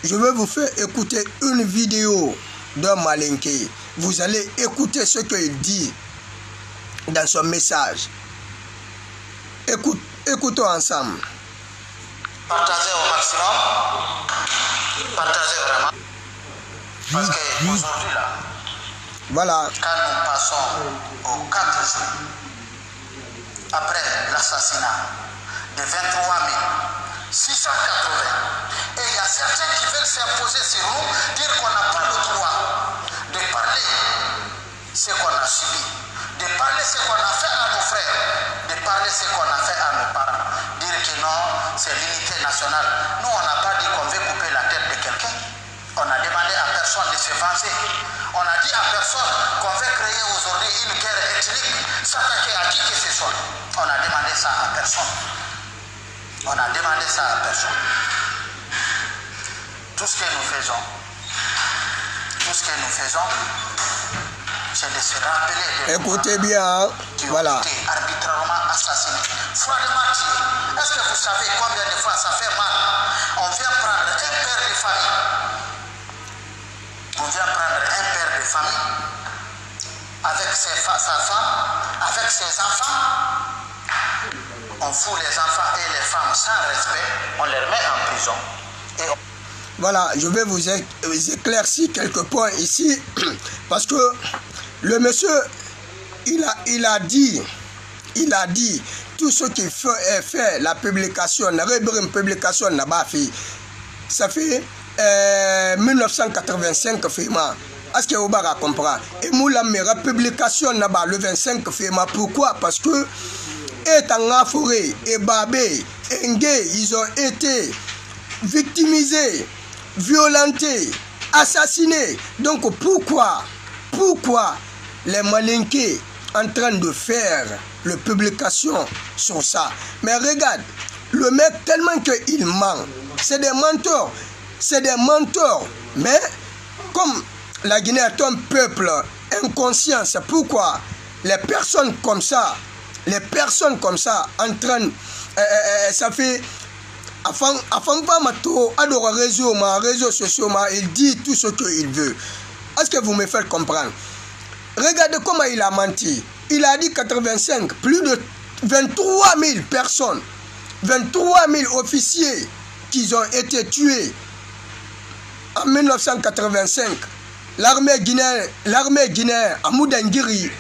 je vais vous faire écouter une vidéo d'un Malinké. Vous allez écouter ce qu'il dit dans son message. Écoutons ensemble. Partagez au maximum. Partagez vraiment. Parce qu'aujourd'hui, là, voilà. quand nous passons aux 4 jours après l'assassinat de 23 680, et il y a certains qui veulent s'imposer sur nous, dire qu'on n'a pas le droit de parler ce qu'on a subi, de parler ce qu'on a fait à nos frères, de parler ce qu'on a fait à nos parents, dire que non, c'est l'unité nationale. Nous, on n'a pas dit qu'on veut couper la tête de quelqu'un. On a demandé à personne de se venger. On a dit à personne qu'on veut créer aujourd'hui une guerre ethnique, s'attaquer à qui que ce soit. On a demandé ça à personne. On a demandé ça à personne. Tout ce que nous faisons, c'est de se rappeler de écoutez bien, qui voilà. ont été arbitrairement assassinés, froidement tués. Est-ce que vous savez combien de fois ça fait mal? On vient prendre un père de famille. On vient prendre un père de famille avec sa femme, avec ses enfants. On fout les enfants et les femmes sans respect, on les met en prison. Et voilà, je vais vous éclaircir quelques points ici, parce que le monsieur, il a dit, tout ce qu'il fait, la publication, une publication là-bas, ça fait 1985 février. Est-ce que vous comprenez? Et moi, la publication là-bas, le 25 février. Pourquoi? Parce que et Tangafouré, et Babé, et Ngé, ils ont été victimisés, violentés, assassinés. Donc pourquoi les Malinké en train de faire la publication sur ça? Mais regarde, le mec tellement qu'il ment, c'est des menteurs, mais comme la Guinée est un peuple inconscient, c'est pourquoi les personnes comme ça en train, ça fait, avant pas mato, adore réseaux sociaux, il dit tout ce qu'il veut. Est-ce que vous me faites comprendre? Regardez comment il a menti. Il a dit 85, plus de 23 000 personnes, 23 000 officiers qui ont été tués en 1985. L'armée guinéenne, à Moudengiri,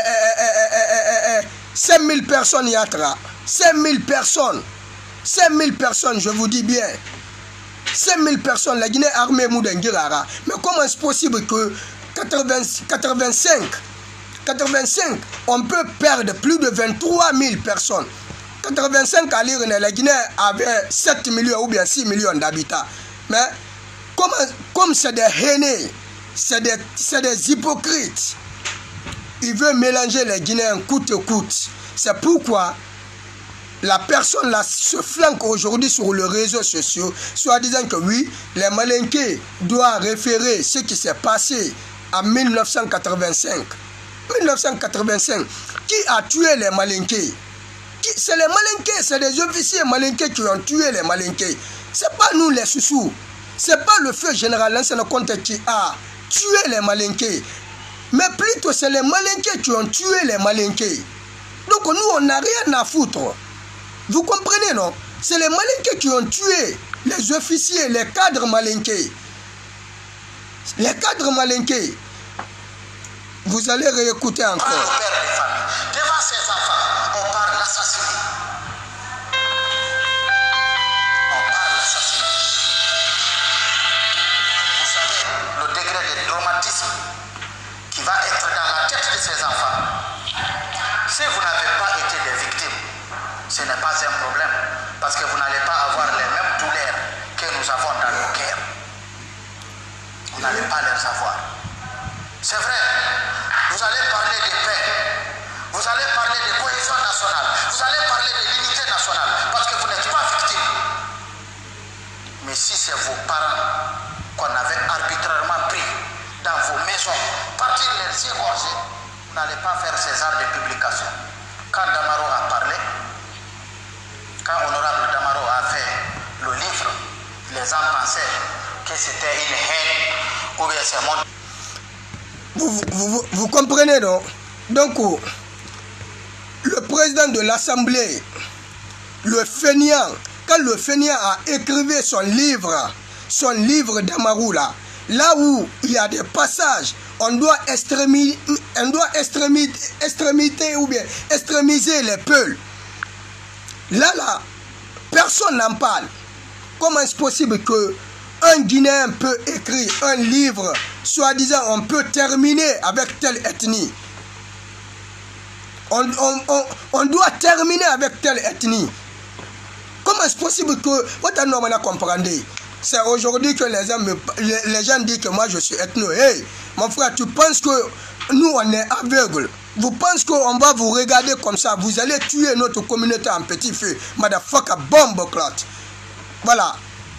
5 000 personnes yatra. 5 000 personnes. 5 000 personnes, je vous dis bien. 5 000 personnes, la Guinée armée Moudengirara. Mais comment est-ce possible que 85, on peut perdre plus de 23 000 personnes? 85 à l'île, la Guinée avait 7 millions ou bien 6 millions d'habitants. Mais comme c'est des haineux, c'est des hypocrites. Il veut mélanger les Guinéens coûte que coûte. C'est pourquoi la personne là se flanque aujourd'hui sur les réseaux sociaux, soit disant que oui, les Malinké doivent référer ce qui s'est passé en 1985. 1985, qui a tué les Malinké? C'est les Malinké, c'est des officiers Malinké qui ont tué les Malinké. C'est pas nous les Soussous. C'est pas le feu général Lansana Conté qui a tué les Malinké. Mais plutôt c'est les Malinké qui ont tué les Malinké. Donc nous on n'a rien à foutre. Vous comprenez non? C'est les Malinké qui ont tué les officiers, les cadres Malinké. Les cadres Malinké. Vous allez réécouter encore. Devant ses enfants, on parle l'assassinat. Vous savez, le degré de traumatisme qui va être dans la tête de ces enfants. Si vous n'avez pas été des victimes, ce n'est pas un problème. Parce que vous n'allez pas avoir les mêmes douleurs que nous avons dans nos cœurs. Vous n'allez pas les avoir. C'est vrai. Vous allez parler de paix. Vous allez parler de cohésion nationale. Vous allez parler de l'unité nationale. Parce que vous n'êtes pas victime. Mais si c'est vos parents qu'on avait arbitrairement pris dans vos maisons, partir les égorger, vous n'allez pas faire ces arts de publication. Quand Damaro a parlé, quand Honorable Damaro a fait le livre, les gens pensaient que que c'était une haine ou bien c'est mon... Vous comprenez, non? Donc, le président de l'Assemblée, le fainéant, quand le fainéant a écrivé son livre d'Amarou là où il y a des passages, on doit extrémiser ou bien extrémiser les peuples. Là, personne n'en parle. Comment est-ce possible qu'un Guinéen peut écrire un livre, soi-disant on peut terminer avec telle ethnie? On doit terminer avec telle ethnie. Comment est-ce possible que... C'est aujourd'hui que les gens disent que moi je suis ethno. Hey, mon frère, tu penses que nous on est aveugles? Vous pensez qu'on va vous regarder comme ça? Vous allez tuer notre communauté en petit feu. Motherfucker, bombe clot. Voilà.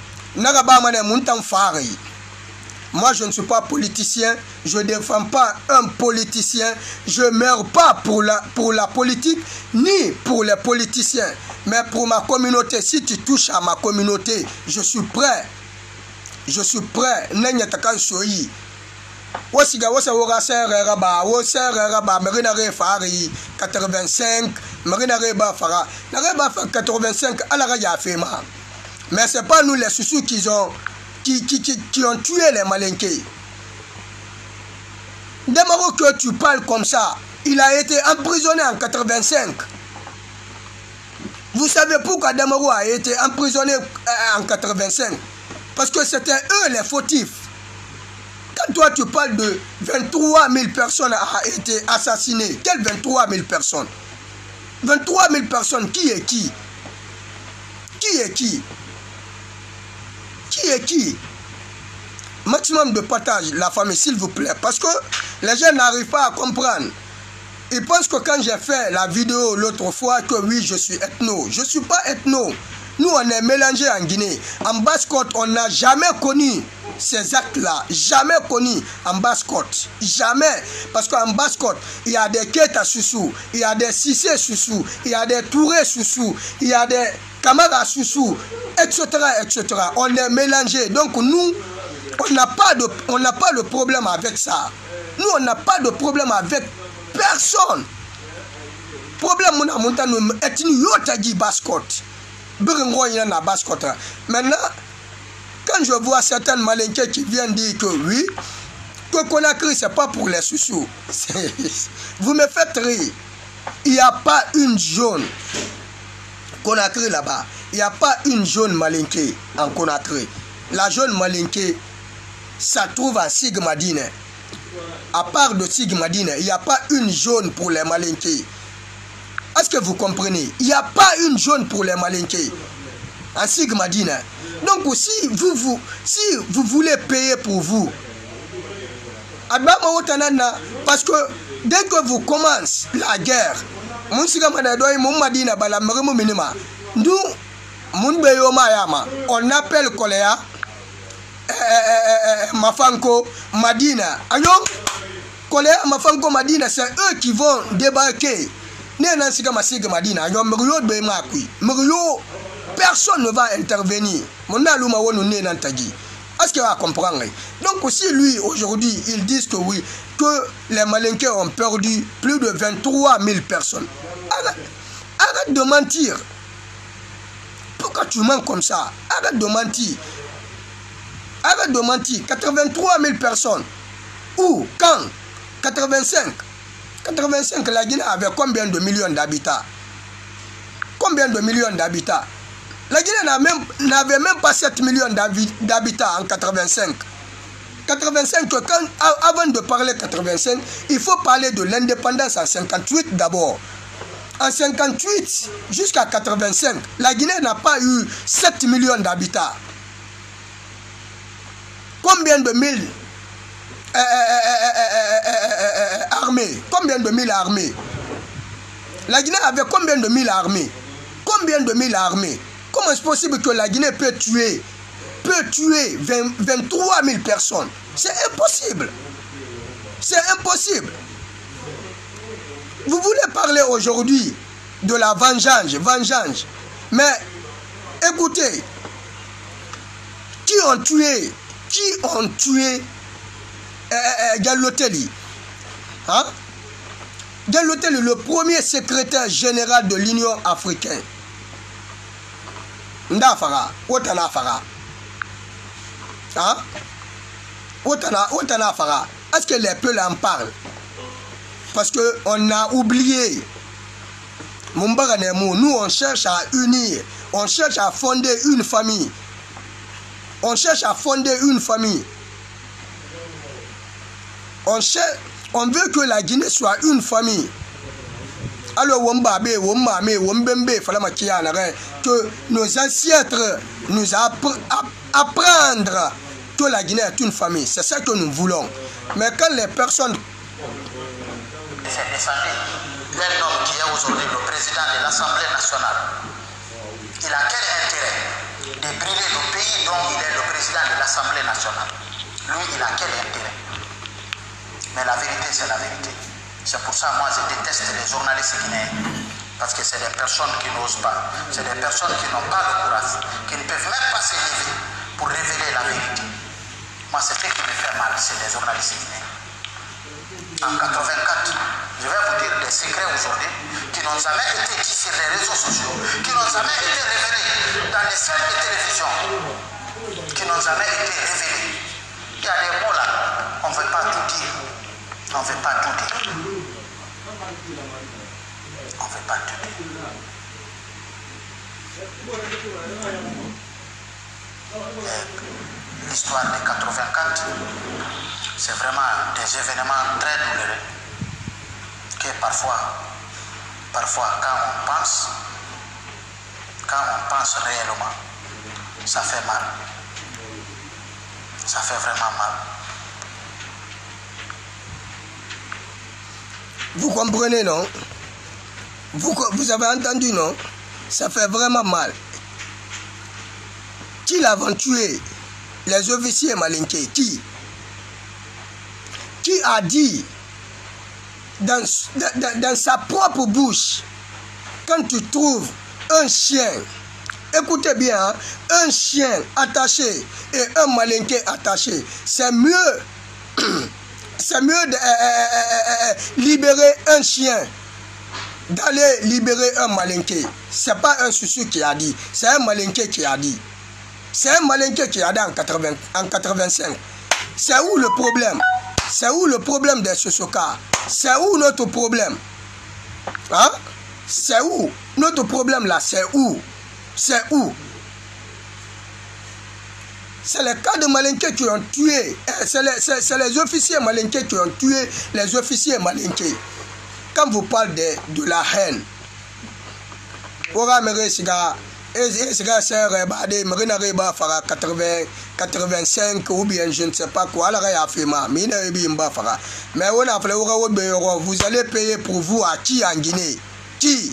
Moi je ne suis pas politicien. Je ne défends pas un politicien. Je ne meurs pas pour la politique, ni pour les politiciens. Mais pour ma communauté, si tu touches à ma communauté, je suis prêt. Je suis prêt. Wasiga wasa wora serre raba wo serre raba marina re fari 85 marina reba fara na reba 85 ala raja fema. Mais c'est pas nous les Soussous qui ont tué les Malinké. Demaro que tu parles comme ça, il a été emprisonné en 85. Vous savez pourquoi Demaro a été emprisonné en 85? Parce que c'était eux les fautifs. Quand toi tu parles de 23 000 personnes ont été assassinées, quelles 23 000 personnes? 23 000 personnes, qui est qui? Qui est qui? Qui est qui? Maximum de partage, la famille, s'il vous plaît. Parce que les gens n'arrivent pas à comprendre. Ils pensent que quand j'ai fait la vidéo l'autre fois, que oui, je suis ethno. Je ne suis pas ethno. Nous, on est mélangés en Guinée. En Basse-Côte, on n'a jamais connu ces actes-là. Jamais connu en Basse-Côte. Jamais. Parce qu'en Basse-Côte, il y a des Keita Soussou, il y a des Sissé Soussou, il y a des Touré Soussou, il y a des Kamara Soussou, etc., etc. On est mélangés. Donc, nous, on n'a pas de problème avec ça. Nous, on n'a pas de problème avec personne. Problème, on a monté nous ethnie yotagi Basse-Côte. Maintenant, quand je vois certains Malinké qui viennent dire que oui, que Conakry, c'est pas pour les Soussous. Vous me faites rire. Il n'y a pas une zone Conakry là-bas. Il n'y a pas une zone Malinké en Conakry. La zone Malinké, ça trouve à Sigmadine. À part de Sigmadine, il n'y a pas une zone pour les Malinké. Est-ce que vous comprenez? Il n'y a pas une zone pour les Malinké en Sigmadine. Donc si vous voulez payer pour vous, parce que dès que vous commencez la guerre, on appelle Koléa, Mafanko, Madina. Alors, Koléa, Mafanko, Madina, c'est eux qui vont débarquer. Personne ne va intervenir. Est-ce qu'il va comprendre? Donc aussi lui, aujourd'hui, ils disent que oui, que les Malinké ont perdu plus de 23 000 personnes. Arrête de mentir. Pourquoi tu mens comme ça? Arrête de mentir. Arrête de mentir. 83 000 personnes. Où? Quand? 85. 85, la Guinée avait combien de millions d'habitants? Combien de millions d'habitants? La Guinée n'avait même pas 7 millions d'habitants en 85. 85, avant de parler 85, il faut parler de l'indépendance en 58 d'abord. En 58 jusqu'à 85, la Guinée n'a pas eu 7 millions d'habitants. Combien de mille armées? Combien de mille armées? La Guinée avait combien de mille armées? Combien de mille armées? Comment est-ce possible que la Guinée peut tuer 23 000 personnes? C'est impossible. C'est impossible. Vous voulez parler aujourd'hui de la vengeance. Mais écoutez, qui ont tué qui ont tué Diallo-Telli. Hein? Diallo-Telli, le premier secrétaire général de l'Union africaine. Ndafara, Otana Fara. Hein? Otana Fara. Est-ce que les peuples en parlent? Parce qu'on a oublié. Nous, on cherche à unir. On cherche à fonder une famille. On cherche à fonder une famille. On veut que la Guinée soit une famille. Alors, que nos ancêtres nous apprendre que la Guinée est une famille. C'est ça que nous voulons. Mais quand les personnes... C'est descendu d'un homme qui est aujourd'hui le président de l'Assemblée nationale. Il a quel intérêt de brûler le pays dont il est le président de l'Assemblée nationale? Lui, il a quel intérêt? Mais la vérité, c'est la vérité. C'est pour ça, moi, je déteste les journalistes guinéens. Parce que c'est des personnes qui n'osent pas. C'est des personnes qui n'ont pas le courage, qui ne peuvent même pas se lever pour révéler la vérité. Moi, c'est ce qui me fait mal, c'est les journalistes guinéens. En 84, je vais vous dire des secrets aujourd'hui qui n'ont jamais été dit sur les réseaux sociaux, qui n'ont jamais été révélés dans les chaînes de télévision, qui n'ont jamais été révélés. Il y a des mots là, on ne veut pas tout dire. On ne veut pas tout dire. On ne veut pas tout dire. L'histoire de 84, c'est vraiment des événements très douloureux que parfois quand on pense réellement, ça fait mal. Ça fait vraiment mal. Vous comprenez, non? Vous avez entendu, non? Ça fait vraiment mal. Qui l'avait tué? Les officiers malinqués. Qui a dit dans sa propre bouche, quand tu trouves un chien, écoutez bien, hein, un chien attaché et un malinqué attaché, c'est mieux de libérer un chien, d'aller libérer un malinqué. C'est pas un souci qui a dit, c'est un malinqué qui a dit. C'est un malinqué qui a dit en 85. C'est où le problème? C'est où le problème des Sosoka? C'est où notre problème? Hein? C'est où? Notre problème là, c'est où? C'est où? C'est les cas de malinqués qui ont tué. C'est les officiers malinqués qui ont tué les officiers malinqués. Quand vous parlez de la haine, c'est 85 ou bien je ne sais pas quoi. Mais vous allez payer pour vous à qui en Guinée? Qui?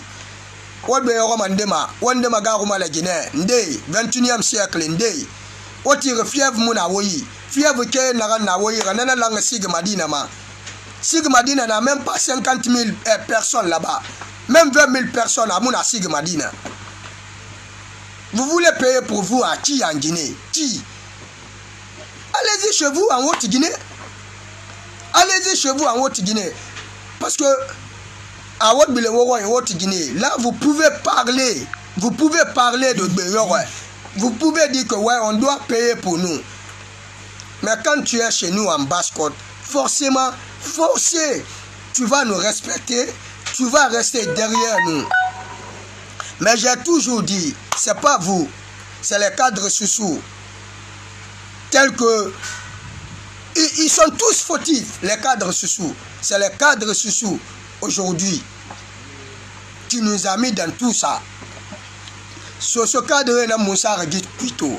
21e siècle. Fièvre Mounawoyi. Fièvre que Naranawoyi, Ranana Lang Sigmadina. Sigmadina n'a même pas 50 000 personnes là-bas. Même 20 000 personnes à Mouna Sigmadina. Vous voulez payer pour vous à qui en Guinée? Qui? Allez-y chez vous en Haute-Guinée. Allez-y chez vous en Haute-Guinée. Parce que à Haute-Guinée, là vous pouvez parler. Vous pouvez parler de Béyor. Vous pouvez dire que ouais, on doit payer pour nous. Mais quand tu es chez nous en Basse-Côte, forcément, tu vas nous respecter. Tu vas rester derrière nous. Mais j'ai toujours dit, c'est pas vous, c'est les cadres sous-sous. Tels que... Ils sont tous fautifs, les cadres sous-sous. C'est les cadres sous-sous, aujourd'hui, qui nous a mis dans tout ça. Sur ce cadre, il y a Moussa Ragit Pito.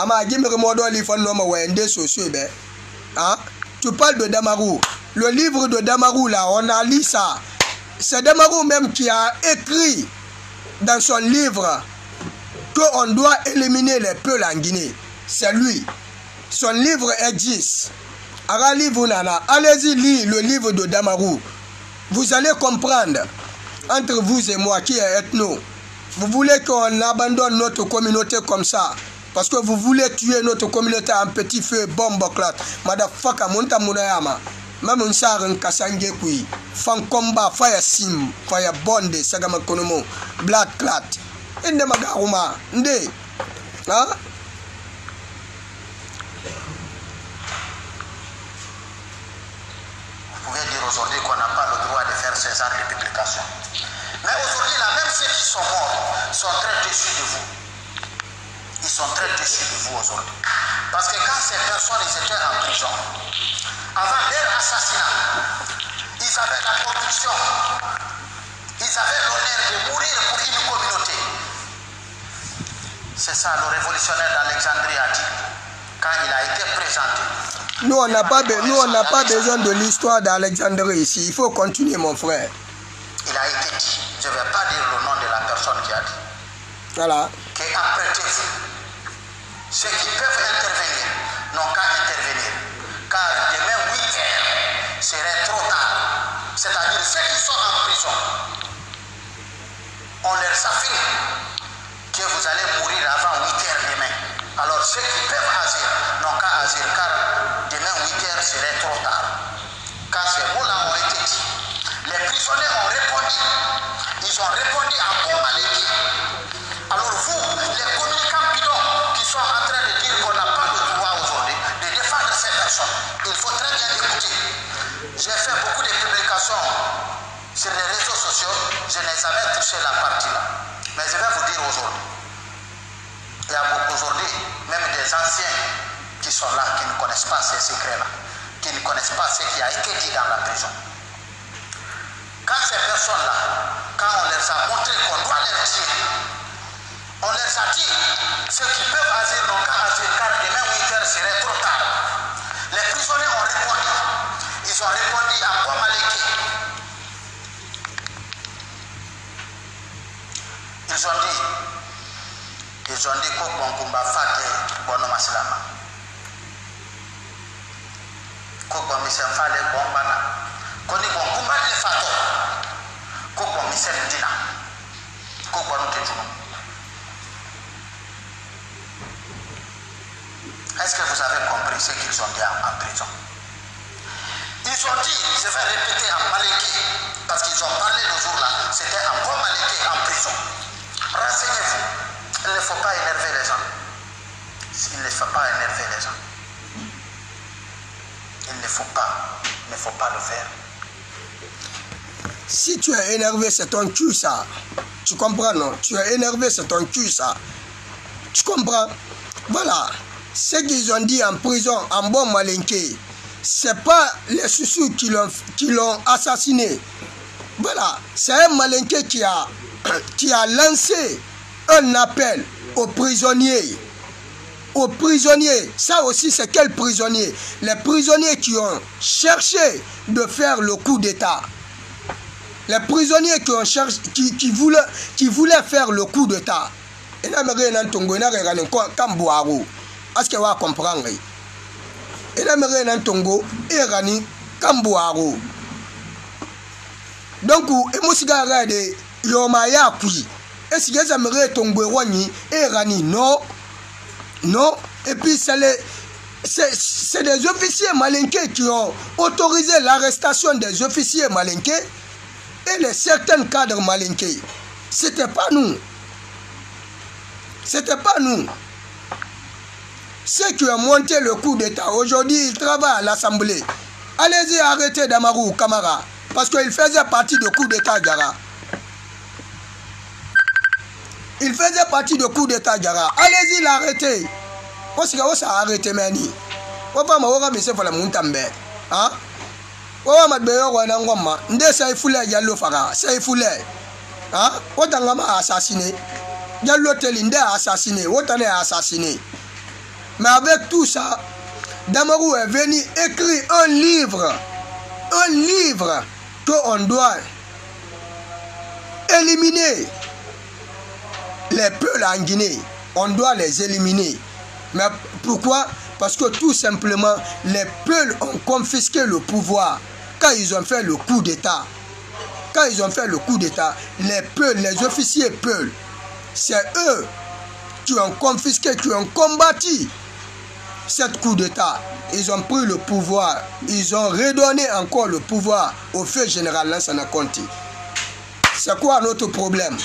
Tu parles de Damarou. Le livre de Damarou, là, on a lu ça. C'est Damarou même qui a écrit dans son livre qu'on doit éliminer les peuples en Guinée. C'est lui. Son livre existe. Allez-y lire le livre de Damarou. Vous allez comprendre, entre vous et moi qui est ethno, vous voulez qu'on abandonne notre communauté comme ça. Parce que vous voulez tuer notre communauté en petit feu, bombe clat. Madafaka, monta mounayama. Même un sarin kassange kui. Fan combat, fire sim, fire bonde, sagama konomo, blood clat. Inde magaruma, nde. Hein? Vous pouvez dire aujourd'hui qu'on n'a pas le droit de faire ces genres de publications. Mais aujourd'hui, là, même ceux qui sont morts sont très déçus de vous. Ils sont très déçus de vous aujourd'hui. Parce que quand ces personnes ils étaient en prison, avant leur assassinat, ils avaient la conviction, ils avaient l'honneur de mourir pour une communauté. C'est ça le révolutionnaire d'Alexandrie a dit quand il a été présenté. Nous, on n'a pas besoin de l'histoire d'Alexandrie ici. Il faut continuer, mon frère. Il a été dit, je ne vais pas dire le nom de la personne qui a dit. Voilà. Qu'apprêtez-vous. Ceux qui peuvent intervenir n'ont qu'à intervenir. Car demain, 8 heures, serait trop tard. C'est-à-dire ceux qui sont en prison, on leur affirme que vous allez mourir avant 8 heures demain. Alors ceux qui peuvent agir n'ont qu'à agir car demain 8 heures serait trop tard. Quand ces mots-là ont été dits, les prisonniers ont répondu. Ils ont répondu en bon malédié. Alors vous, les communicants bidons qui sont en train de dire qu'on n'a pas le droit aujourd'hui de défendre ces personnes, il faut très bien écouter. J'ai fait beaucoup de publications sur les réseaux sociaux, je n'ai jamais touché la partie-là. Mais je vais vous dire aujourd'hui, il y a beaucoup aujourd'hui, même des anciens qui sont là, qui ne connaissent pas ces secrets-là, qui ne connaissent pas ce qui a été dit dans la prison. Quand ces personnes-là, quand on leur a montré qu'on doit les tirer, on leur a dit, ceux qui peuvent agir n'ont qu'à agir, car demain 8 heures serait trop tard. Les prisonniers ont répondu. Ils ont répondu à quoi Maliki. Ils ont dit Kokumba Fate Bono Maslama. Kokumba Misem Fale Bombana. Koni Kokumba Le Fato. Kokumba Misem Dina. Kokumba Nutejuno. Est-ce que vous avez compris ce qu'ils ont dit en prison? Ils ont dit, je vais répéter en Maliki, parce qu'ils ont parlé le jour-là, c'était en bon Maliki en prison. Renseignez-vous, il ne faut pas énerver les gens. Il ne faut pas énerver les gens. Il ne faut pas le faire. Si tu es énervé, c'est ton cul ça. Tu comprends, non? Tu es énervé, c'est ton cul ça. Tu comprends? Voilà. Ce qu'ils ont dit en prison, en bon malinqué, c'est pas les Soussous qui l'ont assassiné. Voilà. C'est un malinqué qui a lancé un appel aux prisonniers. Aux prisonniers. Ça aussi, c'est quel prisonnier? Les prisonniers qui ont cherché de faire le coup d'État. Les prisonniers qui voulaient faire le coup d'État. Et là, est-ce que vous comprenez? Et là, je Tongo et Rani Kamboaro. Donc, Moussiga de Yomaya Kui. Est-ce que j'aimerais Tongo Wani et Rani? Non. Non. Et puis, c'est des officiers malinqués qui ont autorisé l'arrestation des officiers malinqués et les certains cadres malinqués. C'était pas nous. C'était pas nous. Ceux qui ont monté le coup d'État, aujourd'hui, ils travaillent à l'Assemblée. Allez-y, arrêtez Damarou Kamara. Parce qu'il faisait partie du coup d'État Diara. Il faisait partie du coup d'État Diara. Allez-y, l'arrêtez. On s'est arrêté, Mani. On va m'avoir mis ça pour la montambe. Hein? On va m'avoir mis ça pour la montambe. Ndé Saïfoulé, Yallo Fara. Saïfoulé. Hein? On t'a assassiné. Yallo Telinde a assassiné. On t'a assassiné. Mais avec tout ça, Damarou est venu écrire un livre qu'on doit éliminer les peuples en Guinée. On doit les éliminer. Mais pourquoi? Parce que tout simplement, les peuples ont confisqué le pouvoir quand ils ont fait le coup d'État. Quand ils ont fait le coup d'État, les peuples, les officiers peuples, c'est eux qui ont confisqué, qui ont combattu cette coup d'État. Ils ont pris le pouvoir. Ils ont redonné encore le pouvoir au feu général Lansana Conté. C'est quoi notre problème?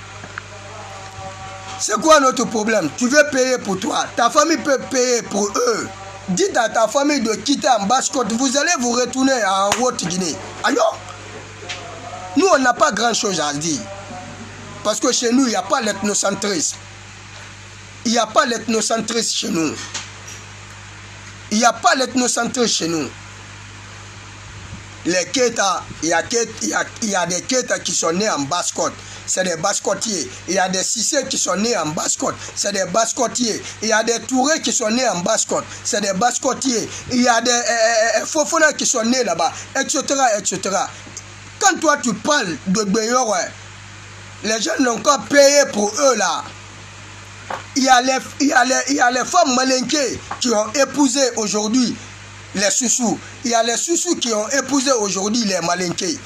C'est quoi notre problème? Tu veux payer pour toi. Ta famille peut payer pour eux. Dites à ta famille de quitter en Basse-Côte. Vous allez vous retourner en Haute-Guinée. Alors, nous, on n'a pas grand-chose à dire. Parce que chez nous, il n'y a pas l'ethnocentrisme. Il n'y a pas l'ethnocentrisme chez nous. Il n'y a pas l'ethnocentrisme chez nous. Les Keita, il y a des Keita qui sont nés en Basse-Côte. C'est des Basse-Côtiers. Il y a des Cissé qui sont nés en Basse-Côte. C'est des Basse-Côtiers. Il y a des Touré qui sont nés en Basse-Côte. C'est des Basse-Côtiers. Il y a des Fofona qui sont nés là-bas, etc., etc. Quand toi tu parles de Béyor, les gens n'ont qu'à payer pour eux là. Il y a les femmes malinquées qui ont épousé aujourd'hui les Soussous. Il y a les Soussous qui ont épousé aujourd'hui les malinqués.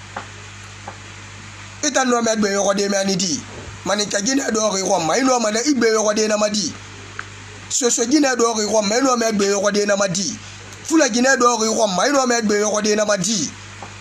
Et t'as nommé Béyor de Manidi. Manika Guinée d'or et Rome. Il nomme Béyor de Namadi. Ce Guinée d'or et Rome. Il nomme Béyor de Namadi. Fula Guinée d'or et Rome. Il nomme Béyor de Namadi.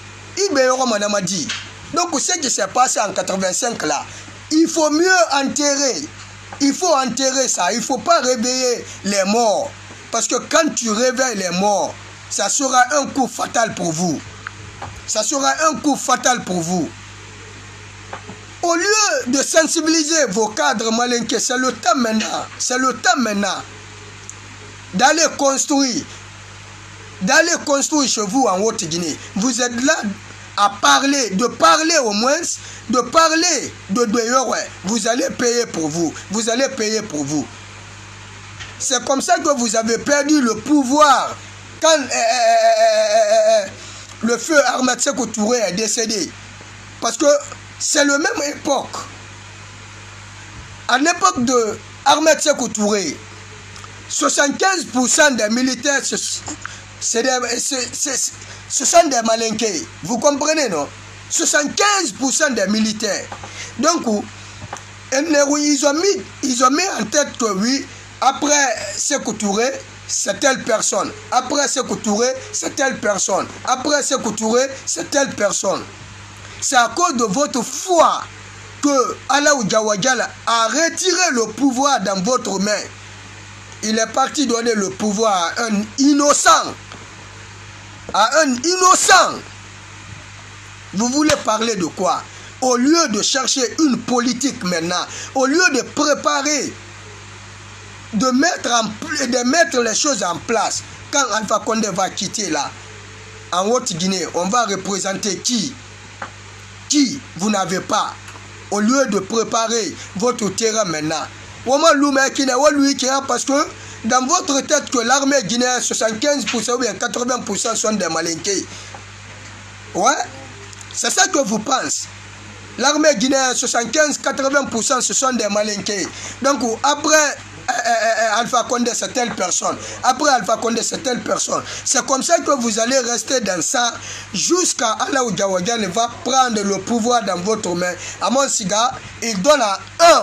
Donc ce qui s'est passé en 85 là, il faut mieux enterrer. Il faut enterrer ça. Il ne faut pas réveiller les morts. Parce que quand tu réveilles les morts, ça sera un coup fatal pour vous. Ça sera un coup fatal pour vous. Au lieu de sensibiliser vos cadres malinqués, c'est le temps maintenant. C'est le temps maintenant d'aller construire. D'aller construire chez vous en Haute-Guinée. Vous êtes là à parler, de parler au moins, de parler de Béyor. Vous allez payer pour vous. Vous allez payer pour vous. C'est comme ça que vous avez perdu le pouvoir quand le feu Ahmed Sékou Touré est décédé. Parce que c'est la même époque. À l'époque de Ahmed Sékou Touré, 75% des militaires, ce sont des malinqués. Vous comprenez, non? 75% des militaires. Donc, ils ont mis en tête que oui, après Sékou Touré, c'est telle personne. Après Sékou Touré, c'est telle personne. Après Sékou Touré, c'est telle personne. C'est à cause de votre foi que Alaou Diawadjala a retiré le pouvoir dans votre main. Il est parti donner le pouvoir à un innocent. À un innocent. Vous voulez parler de quoi? Au lieu de chercher une politique maintenant, au lieu de préparer, de mettre les choses en place, quand Alpha Condé va quitter là, en Haute-Guinée, on va représenter qui? Qui vous n'avez pas? Au lieu de préparer votre terrain maintenant. Parce que dans votre tête que l'armée guinéenne, 75% ou bien 80% sont des malinqués. Ouais, c'est ça que vous pensez. L'armée guinéenne, 75-80% ce sont des malinqués. Donc après Alpha Condé, c'est telle personne. Après Alpha Condé, c'est telle personne. C'est comme ça que vous allez rester dans ça jusqu'à Alaou Diawadjala va prendre le pouvoir dans votre main. À mon cigare, il donne à un.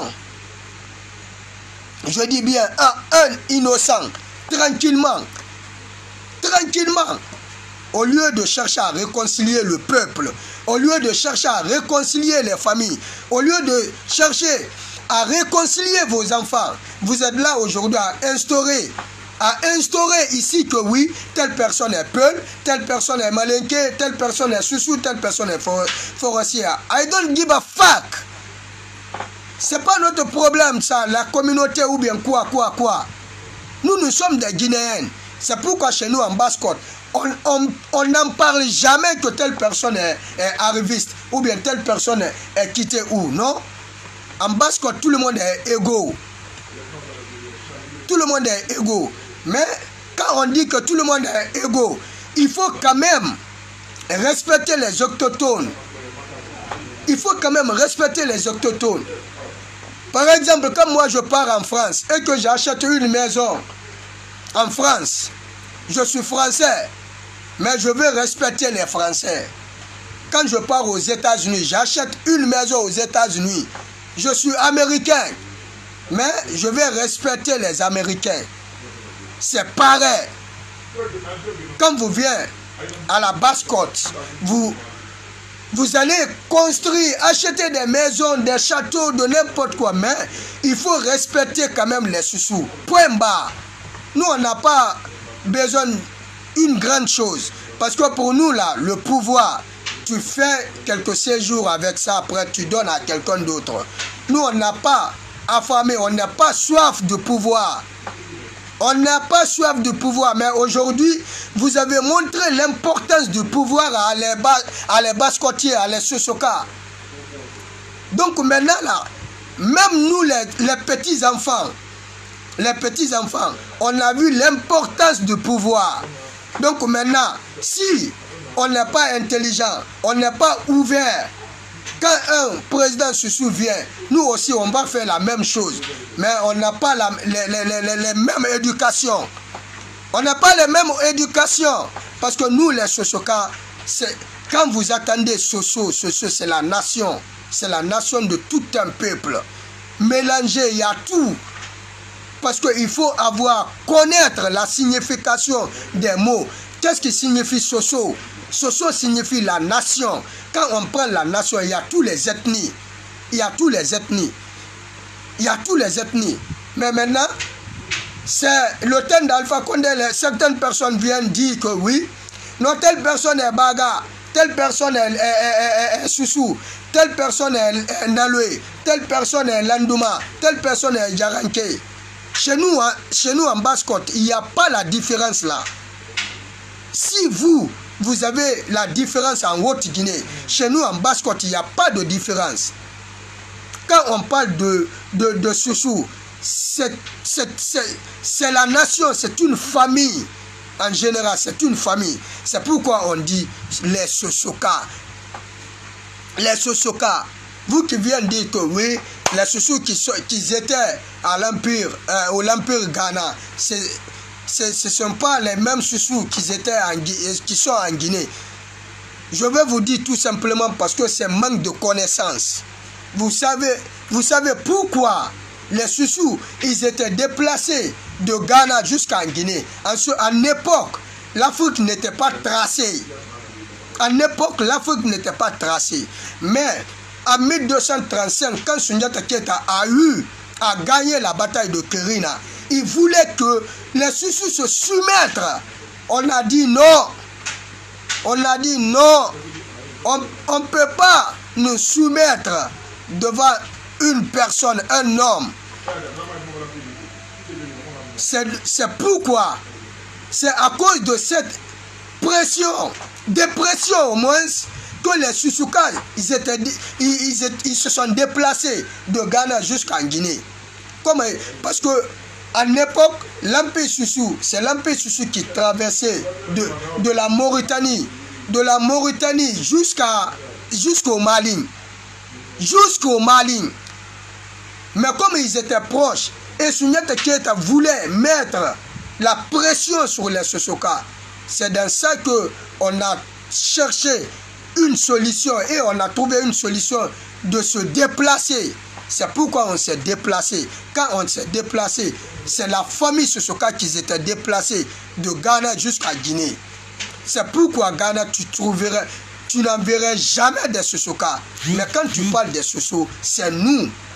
Je dis bien un innocent. Tranquillement. Tranquillement. Au lieu de chercher à réconcilier le peuple, au lieu de chercher à réconcilier les familles, au lieu de chercher à réconcilier vos enfants, vous êtes là aujourd'hui à instaurer ici que oui, telle personne est Peul, telle personne est malinqué, telle personne est Soussou, telle personne est forestier. I don't give a fuck. C'est pas notre problème ça, la communauté ou bien quoi. Nous sommes des Guinéens. C'est pourquoi chez nous en Basse-Côte, on n'en parle jamais que telle personne est arriviste ou bien telle personne est quittée où, non? En Basse-Côte, tout le monde est égaux. Tout le monde est égaux. Mais quand on dit que tout le monde est égaux, il faut quand même respecter les autochtones. Il faut quand même respecter les autochtones. Par exemple, quand moi je pars en France et que j'achète une maison en France, je suis français, mais je veux respecter les Français. Quand je pars aux États-Unis, j'achète une maison aux États-Unis. Je suis américain, Mais je vais respecter les Américains. C'est pareil. Quand vous venez à la Basse-Côte, vous allez construire, acheter des maisons, des châteaux, de n'importe quoi. Mais il faut respecter quand même les sous-sous. Point barre. Nous, on n'a pas besoin d'une grande chose. Parce que pour nous, là, le pouvoir, tu fais quelques séjours avec ça, après tu donnes à quelqu'un d'autre. Nous, on n'a pas affamé, on n'a pas soif de pouvoir. On n'a pas soif de pouvoir, mais aujourd'hui, vous avez montré l'importance du pouvoir à les Basse-Côtiers, à les Sosoka. Donc maintenant, là, même nous, les petits-enfants, on a vu l'importance du pouvoir. Donc maintenant, si on n'est pas intelligent, on n'est pas ouvert, quand un président se souvient, nous aussi on va faire la même chose. Mais on n'a pas les mêmes éducations. On n'a pas les mêmes éducations. Parce que nous les Sosoka, quand vous attendez Soso, c'est la nation. C'est la nation de tout un peuple. Mélangé, il y a tout. Parce qu'il faut connaître la signification des mots. Qu'est-ce qui signifie Soso? Soso signifie la nation. Quand on prend la nation, il y a tous les ethnies. Il y a tous les ethnies. Mais maintenant, c'est le temps d'Alpha Condé. Certaines personnes viennent dire que oui, non, telle personne est Baga, telle personne est Soussou, telle personne est Naloué, telle personne est Landouma, telle personne est Djaranké. Chez nous en Basse-Côte, il n'y a pas la différence là. Si vous avez la différence en Haute-Guinée, chez nous en Basse-Côte, il n'y a pas de différence. Quand on parle de Soussou, c'est la nation, c'est une famille. En général, c'est une famille. C'est pourquoi on dit les Sosoka. Les Sosoka. Vous qui venez dire que oui, les Soussous qui étaient à l'Empire, au l'Empire Ghana, ce ne sont pas les mêmes Soussous qui sont en Guinée. Je vais vous dire tout simplement parce que c'est manque de connaissances. Vous savez pourquoi les Soussous, ils étaient déplacés de Ghana jusqu'en Guinée. En époque, l'Afrique n'était pas tracée. Mais en 1235, quand Sundiata Keita a gagné la bataille de Kirina, il voulait que les Soussous se soumettent. On a dit non. On ne peut pas nous soumettre devant une personne, un homme. C'est pourquoi, c'est à cause de cette dépression au moins, que les Sousoukas, ils se sont déplacés de Ghana jusqu'en Guinée. Parce que en époque, l'Empire Soussou, c'est l'Empire Soussou qui traversait de la Mauritanie jusqu'au Mali. Mais comme ils étaient proches, et Sundiata Keita voulait mettre la pression sur les Sosoka, c'est dans ça qu'on a cherché une solution et on a trouvé une solution de se déplacer. C'est pourquoi on s'est déplacé. Quand on s'est déplacé, c'est la famille Sosoka qui s'était déplacée de Ghana jusqu'à Guinée. C'est pourquoi Ghana, tu n'en verrais jamais des Sosoka. Mais quand tu parles des Soso, c'est nous.